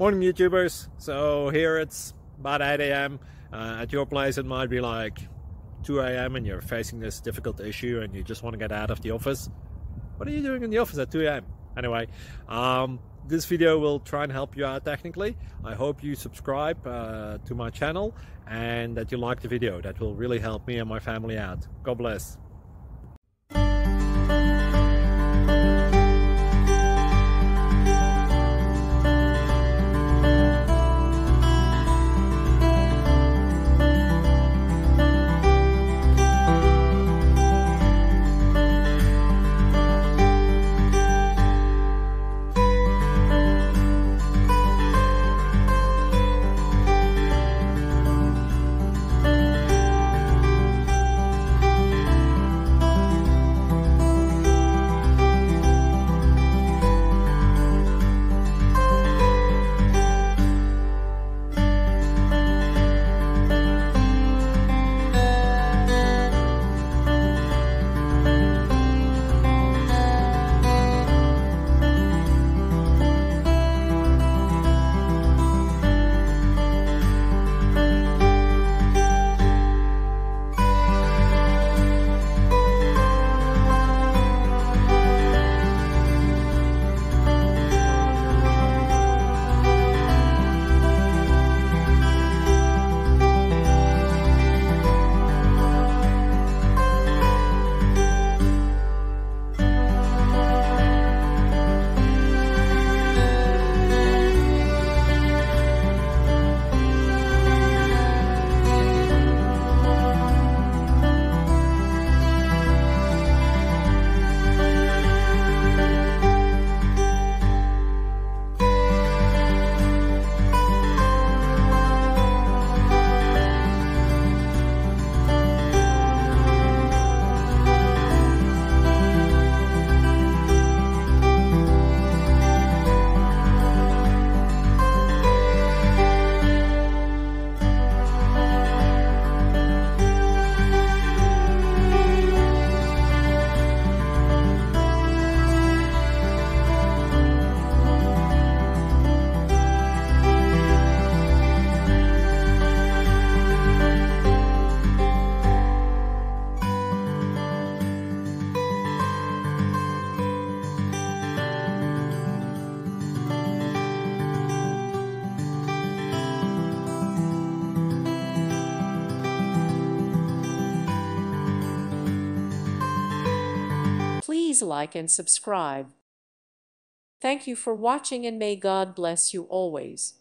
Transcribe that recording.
Morning YouTubers. So here it's about 8 a.m. At your place it might be like 2 a.m. and you're facing this difficult issue and you just want to get out of the office. What are you doing in the office at 2 a.m.? Anyway, this video will try and help you out technically. I hope you subscribe to my channel and that you like the video. That will really help me and my family out. God bless. Please like and subscribe. Thank you for watching and may God bless you always.